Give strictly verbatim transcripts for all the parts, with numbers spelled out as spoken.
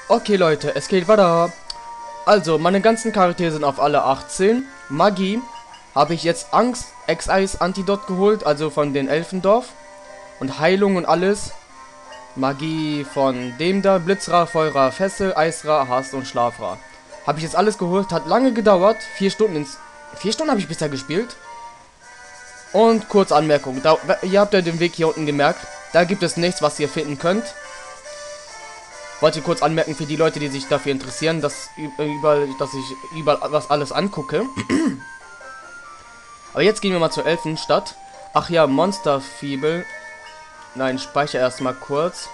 Okay, Leute, es geht weiter. Also, meine ganzen Charaktere sind auf alle achtzehn. Magie habe ich jetzt Angst, Ex-Eis Antidot geholt, also von den Elfendorf. Und Heilung und alles. Magie von dem da, Blitzra, Feuer, Fessel, Eisra, Hass und Schlafra. Habe ich jetzt alles geholt, hat lange gedauert. Vier Stunden ins. Vier Stunden habe ich bisher gespielt. Und kurz Anmerkung, da, ihr habt ja den Weg hier unten gemerkt. Da gibt es nichts, was ihr finden könnt. Wollte kurz anmerken für die Leute, die sich dafür interessieren, dass überall, dass ich überall was alles angucke. Aber jetzt gehen wir mal zur Elfenstadt. Ach ja, Monsterfibel. Nein, speicher erstmal kurz.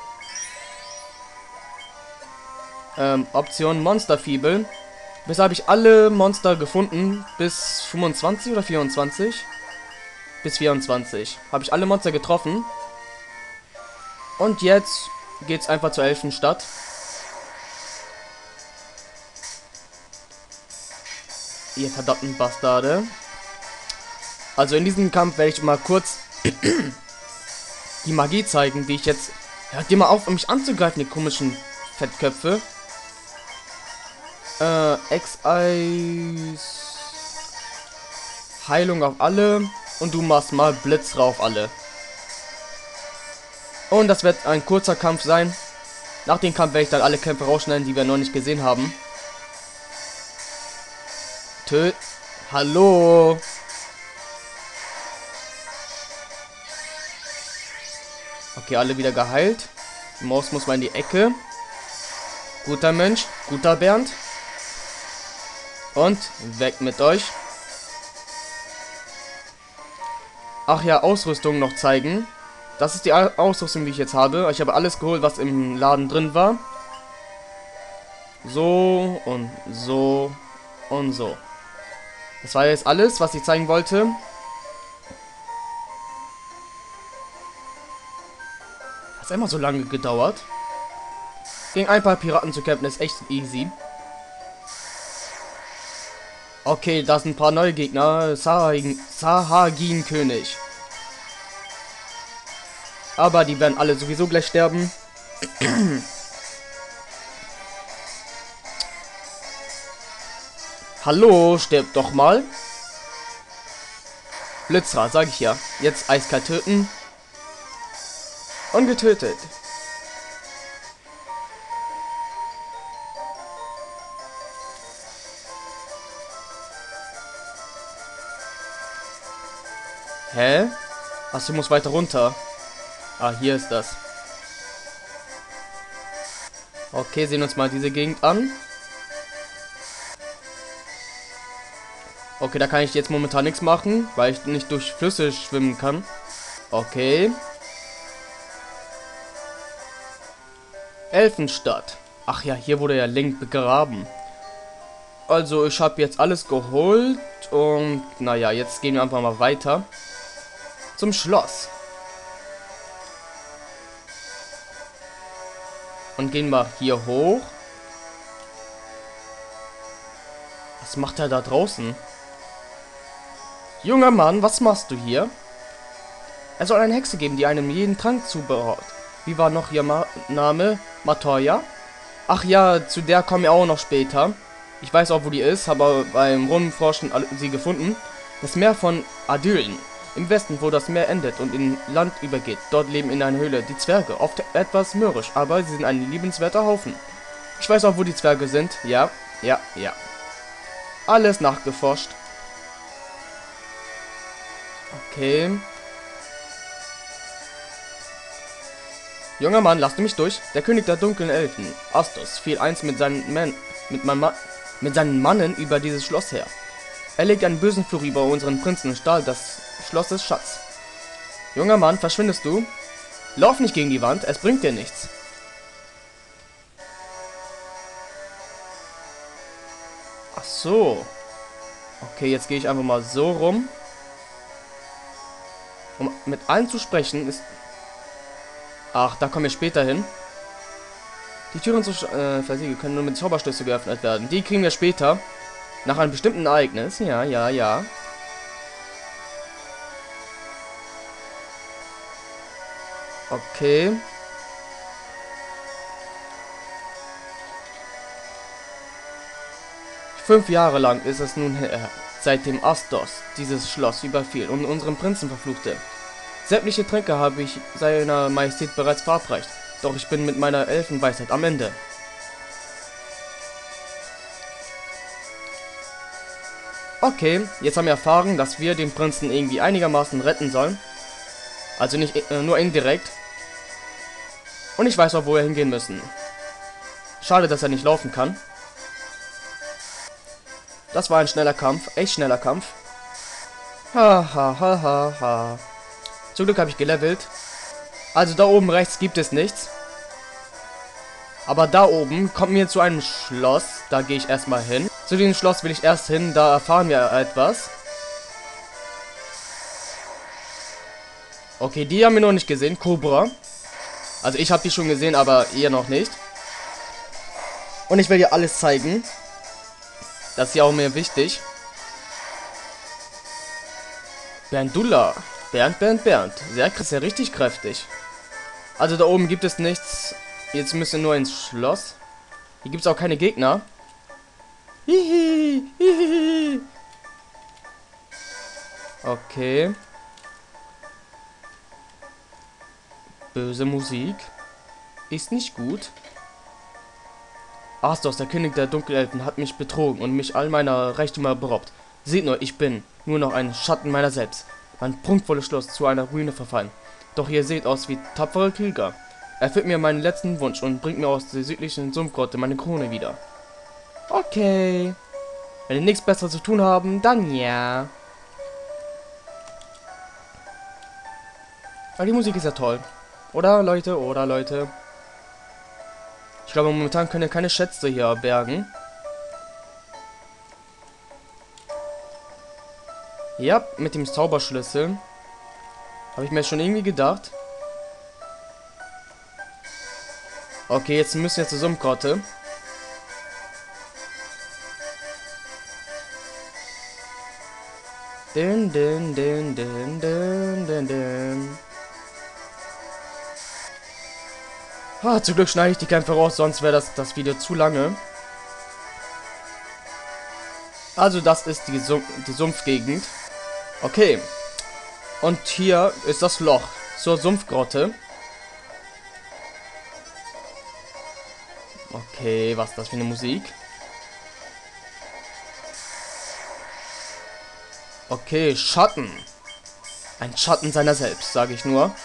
Ähm, Option Monsterfibel. Bisher habe ich alle Monster gefunden. Bis fünfundzwanzig oder vierundzwanzig? Bis vierundzwanzig. Habe ich alle Monster getroffen. Und jetzt geht's einfach zur Elfenstadt. Ihr verdammten Bastarde. Also in diesem Kampf werde ich mal kurz die Magie zeigen, die ich jetzt... Hört ihr mal auf, um mich anzugreifen, die komischen Fettköpfe. Äh, Ex-Eis... Heilung auf alle. Und du machst mal Blitz auf alle. Und das wird ein kurzer Kampf sein. Nach dem Kampf werde ich dann alle Kämpfe rausschneiden, die wir noch nicht gesehen haben. Tö... Hallo... Okay, alle wieder geheilt. Die Maus muss mal in die Ecke. Guter Mensch, guter Bernd. Und weg mit euch. Ach ja, Ausrüstung noch zeigen. Das ist die Ausrüstung, die ich jetzt habe. Ich habe alles geholt, was im Laden drin war. So und so und so. Das war jetzt alles, was ich zeigen wollte. Hat immer so lange gedauert. Gegen ein paar Piraten zu kämpfen ist echt easy. Okay, da sind ein paar neue Gegner. Sahagin König. Aber die werden alle sowieso gleich sterben. Hallo, stirbt doch mal. Blitzra, sag ich ja. Jetzt eiskalt töten. Und getötet. Hä? Ach, ich muss weiter runter. Ah, hier ist das. Okay, sehen uns mal diese Gegend an. Okay, da kann ich jetzt momentan nichts machen, weil ich nicht durch Flüsse schwimmen kann. Okay. Elfenstadt. Ach ja, hier wurde ja Link begraben. Also, ich habe jetzt alles geholt. Und, naja, jetzt gehen wir einfach mal weiter. Zum Schloss. Und gehen wir hier hoch. Was macht er da draußen? Junger Mann, was machst du hier? Es soll eine Hexe geben, die einem jeden Trank zubereitet. Wie war noch ihr Ma Name? Matoya? Ach ja, zu der kommen wir auch noch später. Ich weiß auch, wo die ist, habe beim Rumforschen sie gefunden. Das Meer von Adylen. Im Westen, wo das Meer endet und in Land übergeht. Dort leben in einer Höhle die Zwerge. Oft etwas mürrisch, aber sie sind ein liebenswerter Haufen. Ich weiß auch, wo die Zwerge sind. Ja, ja, ja. Alles nachgeforscht. Okay. Junger Mann, lass du mich durch. Der König der dunklen Elfen, Astos, fiel einst mit seinen, Man mit, Ma mit seinen Mannen über dieses Schloss her. Er legte einen bösen Fluch über unseren Prinzen und stahl das Schlosses Schatz. Junger Mann, verschwindest du? Lauf nicht gegen die Wand, es bringt dir nichts. Ach so. Okay, jetzt gehe ich einfach mal so rum. Um mit allen zu sprechen ist... Ach, da kommen wir später hin. Die Türen zu äh, versiegeln können nur mit Zauberstöße geöffnet werden. Die kriegen wir später. Nach einem bestimmten Ereignis. Ja, ja, ja. Okay. Fünf Jahre lang ist es nun her, seitdem Astos dieses Schloss überfiel und unseren Prinzen verfluchte. Sämtliche Tränke habe ich seiner Majestät bereits verabreicht, doch ich bin mit meiner Elfenweisheit am Ende. Okay, jetzt haben wir erfahren, dass wir den Prinzen irgendwie einigermaßen retten sollen. Also nicht äh, nur indirekt. Und ich weiß auch, wo wir hingehen müssen. Schade, dass er nicht laufen kann. Das war ein schneller Kampf, echt schneller Kampf. Ha ha ha ha ha. Zum Glück habe ich gelevelt. Also da oben rechts gibt es nichts. Aber da oben kommen wir zu einem Schloss. Da gehe ich erstmal hin. Zu diesem Schloss will ich erst hin, da erfahren wir etwas. Okay, die haben wir noch nicht gesehen. Cobra. Also ich habe die schon gesehen, aber ihr noch nicht. Und ich will dir alles zeigen. Das ist ja auch mir wichtig. Berndula. Bernd, Bernd, Bernd. Sehr, sehr richtig kräftig. Also da oben gibt es nichts. Jetzt müssen wir nur ins Schloss. Hier gibt es auch keine Gegner. Hihi, hihi. Okay. Böse Musik. Ist nicht gut. Astos, der König der Dunkelelfen, hat mich betrogen und mich all meiner Reichtümer beraubt. Seht nur, ich bin nur noch ein Schatten meiner selbst. Mein prunkvolles Schloss zu einer Ruine verfallen. Doch ihr seht aus wie tapfere Krieger. Erfüllt mir meinen letzten Wunsch und bringt mir aus der südlichen Sumpfgrotte meine Krone wieder. Okay. Wenn ihr nichts Besseres zu tun haben, dann ja. Aber die Musik ist ja toll. Oder, Leute? Oder, Leute? Ich glaube, momentan können wir keine Schätze hier bergen. Ja, mit dem Zauberschlüssel. Habe ich mir schon irgendwie gedacht. Okay, jetzt müssen wir zur Sumpfgrotte. Din, din, din, din, din, din, din. Ah, zum Glück schneide ich die Kämpfe raus, sonst wäre das, das Video zu lange. Also das ist die, Sum die Sumpfgegend. Okay. Und hier ist das Loch zur Sumpfgrotte. Okay, was ist das für eine Musik? Okay, Schatten. Ein Schatten seiner selbst, sage ich nur.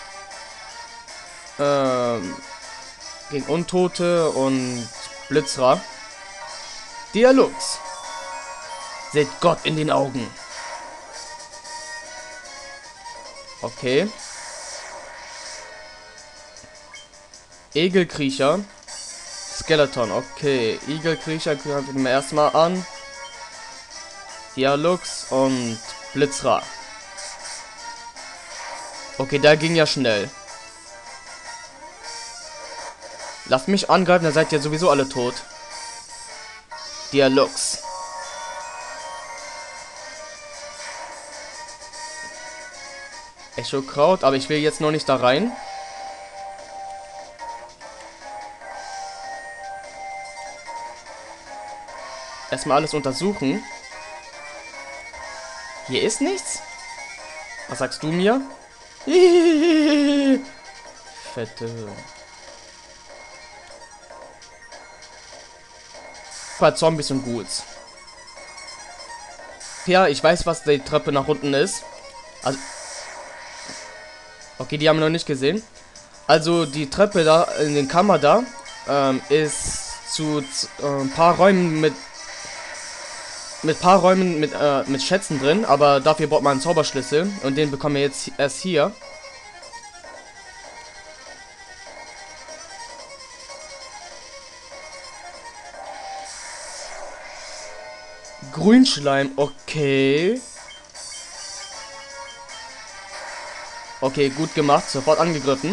Ähm, gegen Untote und Blitzra. Dialogs. Seht Gott in den Augen. Okay. Egelkriecher. Skeleton, okay. Igelkriecher greifen wir erstmal an. Dialogs und Blitzra. Okay, der ging ja schnell. Lasst mich angreifen, dann seid ihr sowieso alle tot. Dialogs. Echo Kraut, aber ich will jetzt noch nicht da rein. Erstmal alles untersuchen. Hier ist nichts? Was sagst du mir? Fette. Paar Zombies und Ghouls. Ja, ich weiß, was die Treppe nach unten ist. Also. Okay, die haben wir noch nicht gesehen. Also die Treppe da in den Kammer da ähm, ist zu äh, ein paar Räumen mit mit paar Räumen mit äh, mit Schätzen drin, aber dafür braucht man einen Zauberschlüssel und den bekommen wir jetzt erst hier. Grünschleim, okay. Okay, gut gemacht, sofort angegriffen.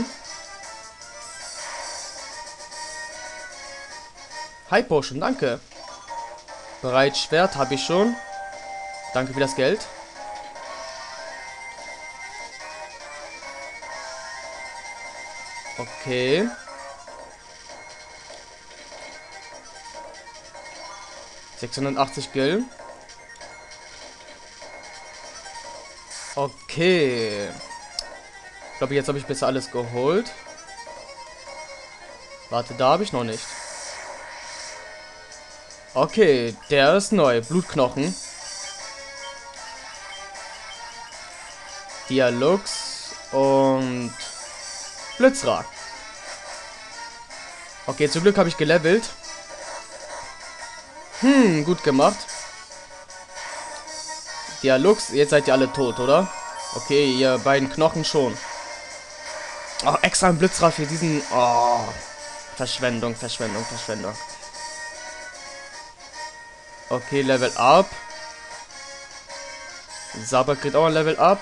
High Potion, danke. Bereits Schwert habe ich schon. Danke für das Geld. Okay. sechshundertachtzig Gil. Okay. Ich glaube, jetzt habe ich besser alles geholt. Warte, da habe ich noch nicht. Okay, der ist neu. Blutknochen. Dialux und Blitzra. Okay, zum Glück habe ich gelevelt. Hm, gut gemacht. Dialux, jetzt seid ihr alle tot, oder? Okay, ihr beiden Knochen schon. Oh, extra ein Blitzra für diesen... Oh, Verschwendung, Verschwendung, Verschwendung. Okay, Level Up. Saber kriegt auch ein Level Up.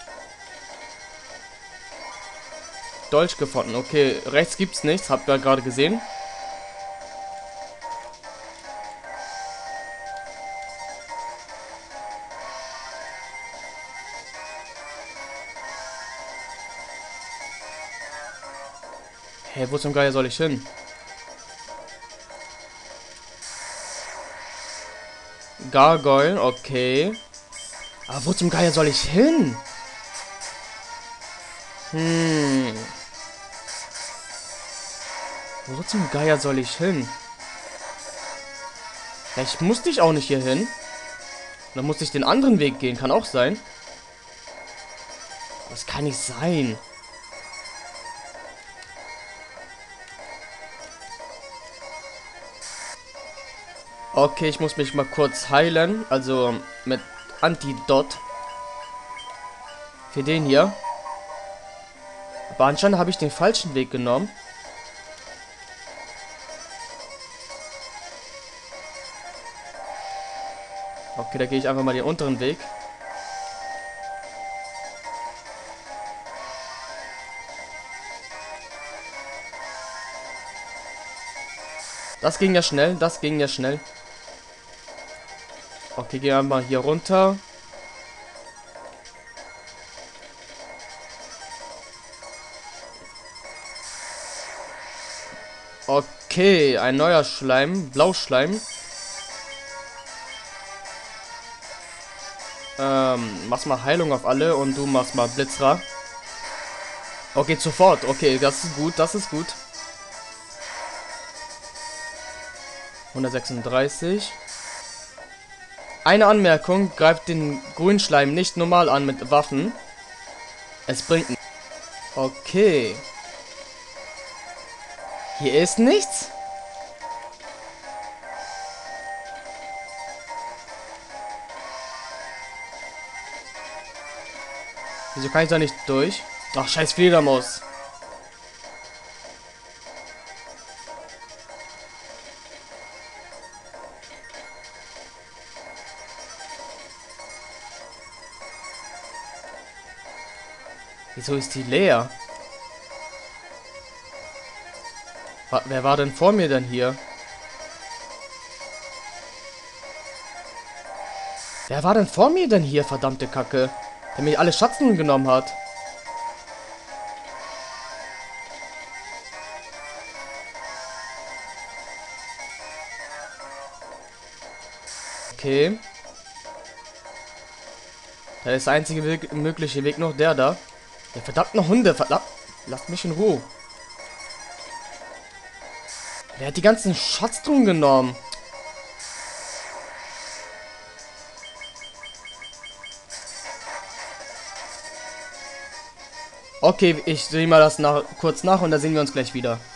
Dolch gefunden. Okay, rechts gibt's nichts. Habt ihr gerade gesehen. Hä, hey, wo zum Geier soll ich hin? Gargoyle, okay. Aber wo zum Geier soll ich hin? Hm. Wo zum Geier soll ich hin? Vielleicht musste ich auch nicht hier hin. Dann musste ich den anderen Weg gehen. Kann auch sein. Das kann nicht sein. Okay, ich muss mich mal kurz heilen. Also mit Antidot. Für den hier. Aber anscheinend habe ich den falschen Weg genommen. Okay, da gehe ich einfach mal den unteren Weg. Das ging ja schnell, das ging ja schnell. Okay, gehen wir mal hier runter. Okay, ein neuer Schleim, Blauschleim. Ähm, machst mal Heilung auf alle und du machst mal Blitzra. Okay, sofort. Okay, das ist gut, das ist gut. hundertsechsunddreißig. Eine Anmerkung, greift den Grünschleim nicht normal an mit Waffen. Es bringt nichts. Okay. Hier ist nichts? Wieso kann ich da nicht durch? Ach, scheiß Fledermaus. Wieso ist die leer? Wa- Wer war denn vor mir denn hier? Wer war denn vor mir denn hier, verdammte Kacke? Der mir alle Schatzen genommen hat. Okay. Da ist der einzige Weg, mögliche Weg noch der da. Der verdammten Hunde, verdammt. Lasst mich in Ruhe. Wer hat die ganzen Schatz drum genommen? Okay, ich sehe mal das nach, kurz nach und dann sehen wir uns gleich wieder.